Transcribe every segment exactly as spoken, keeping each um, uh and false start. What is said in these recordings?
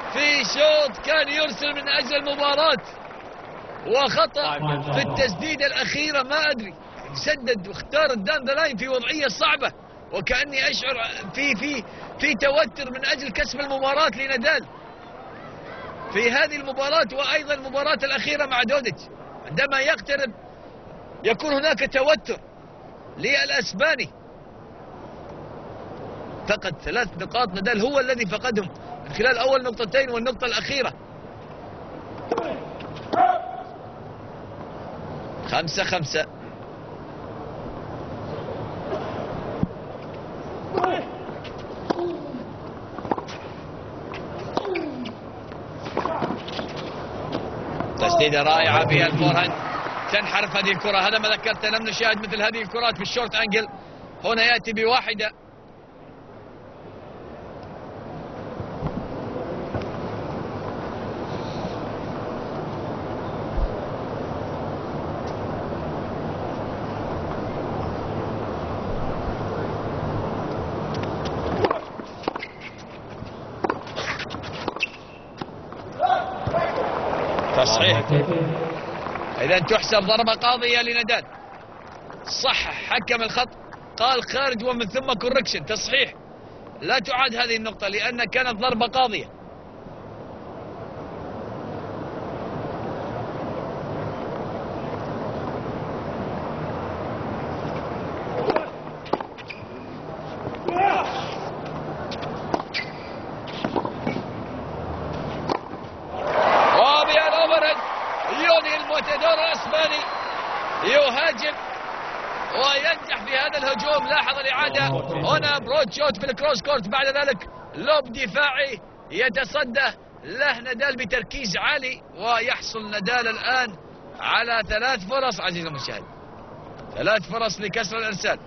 في شوط كان يرسل من أجل المباراة، وخطأ في التسديدة الأخيرة. ما أدري، سدد واختار الدان ذا لاين في وضعية صعبة، وكأني أشعر في في في توتر من أجل كسب المباراة لنادال في هذه المباراة، وأيضا المباراة الأخيرة مع دوديتش. عندما يقترب يكون هناك توتر للأسباني. فقد ثلاث نقاط، نادال هو الذي فقدهم من خلال أول نقطتين والنقطة الأخيرة. خمسة خمسة. تسديدة رائعة فيها الفورهاند، تنحرف هذه الكرة. هذا ما ذكرت، لم نشاهد مثل هذه الكرات في الشورت أنجل. هنا يأتي بواحدة. تصحيح، إذا تحسب ضربة قاضية لنادال. صح حكم الخط، قال خارج ومن ثم كوركشن، تصحيح. لا تعاد هذه النقطة لأن كانت ضربة قاضية. يهاجم وينجح في هذا الهجوم. لاحظ الإعادة هنا، برود شوت في الكروس كورت، بعد ذلك لوب دفاعي يتصدى له نادال بتركيز عالي، ويحصل نادال الآن على ثلاث فرص. عزيزي المشاهد، ثلاث فرص لكسر الإرسال.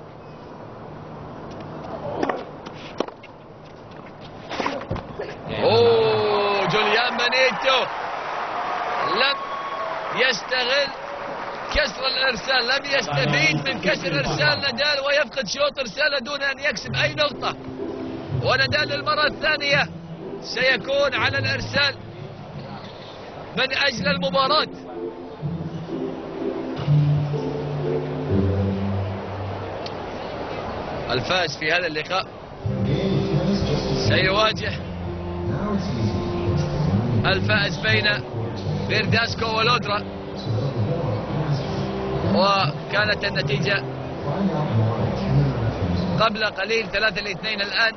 اوه جوليان بانيتو لم يستغل كسر الإرسال، لم يستفيد من كسر إرسال نادال، ويفقد شوط إرساله دون أن يكسب أي نقطة. ونادال للمرة الثانية سيكون على الإرسال من أجل المباراة. الفائز في هذا اللقاء سيواجه الفائز بين فيرداسكو ولودرا، وكانت النتيجة قبل قليل ثلاثة لاثنين. الآن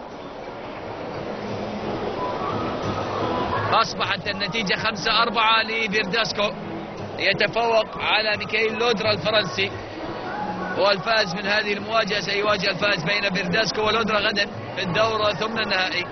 أصبحت النتيجة خمسة أربعة لفيرداسكو، يتفوق على ميكائيل لودرا الفرنسي. والفائز من هذه المواجهة سيواجه الفائز بين فيرداسكو ولودرا غدا في الدورة ثمن النهائي.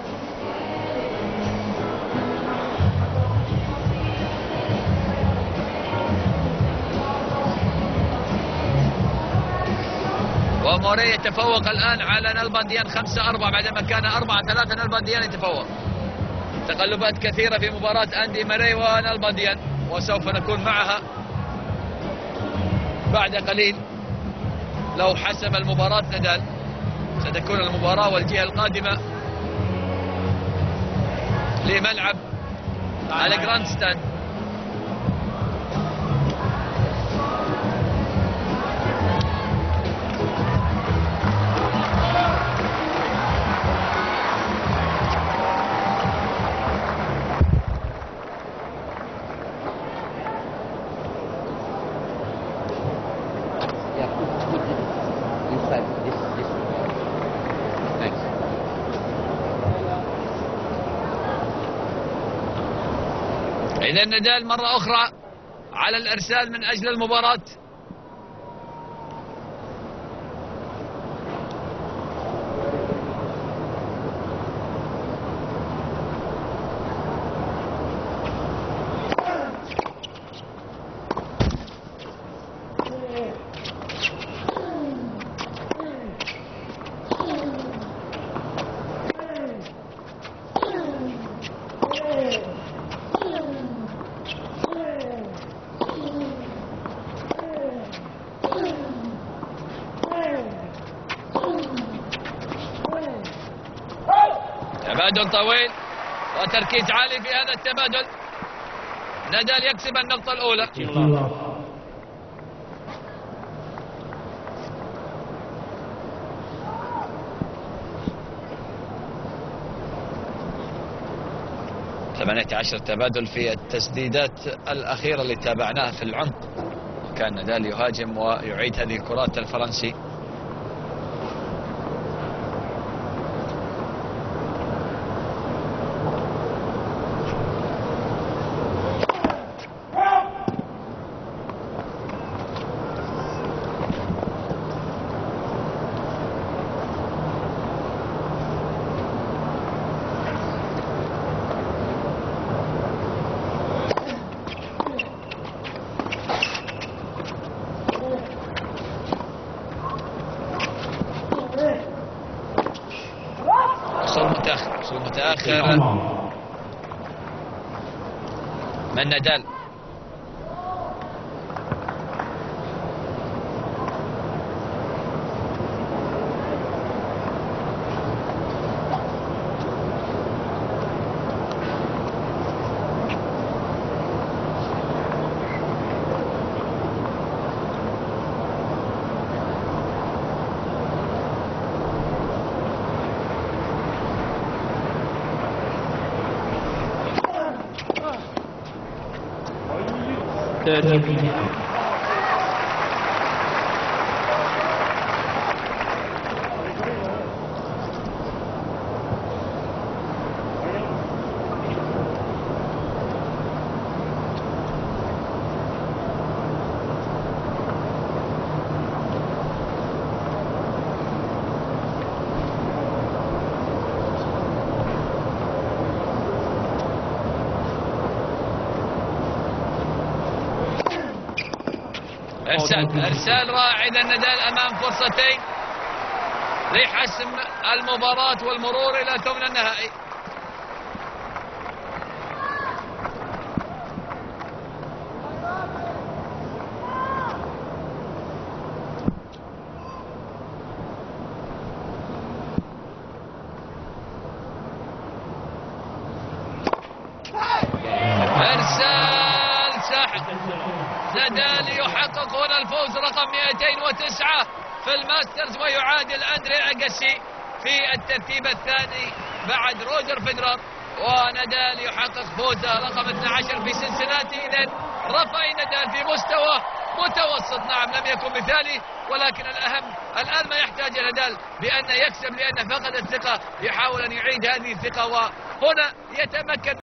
وموري يتفوق الآن على نالبانديان خمسة أربعة بعدما كان أربعة ثلاثة. نالبانديان يتفوق. تقلبات كثيرة في مباراة أندي ماري ونالبانديان، وسوف نكون معها بعد قليل. لو حسم المباراة نادال ستكون المباراة والجهة القادمة لملعب على جراند ستاند. إذا نادال مرة أخرى على الإرسال من أجل المباراة. تبادل طويل وتركيز عالي في هذا التبادل. نادال يكسب النقطة الأولى. ثمانية عشر تبادل في التسديدات الأخيرة اللي تابعناها في العمق. كان نادال يهاجم ويعيد هذه الكرات الفرنسي. متأخر من نادال. إرسال إرسال رائع. إذا نادال أمام فرصتين لحسم المباراة والمرور إلى ثمن النهائي. إرسال ساحق. نادال يحقق هنا الفوز رقم مئتين وتسعة في الماسترز ويعادل أندري أغاسي في الترتيب الثاني بعد روجر فيدرر. ونادال يحقق فوزه رقم اثني عشر في سنسناتي. إذن رافائيل نادال في مستوى متوسط، نعم لم يكن مثالي، ولكن الأهم الآن ما يحتاج نادال بأن يكسب، لأن فقد الثقة، يحاول أن يعيد هذه الثقة وهنا يتمكن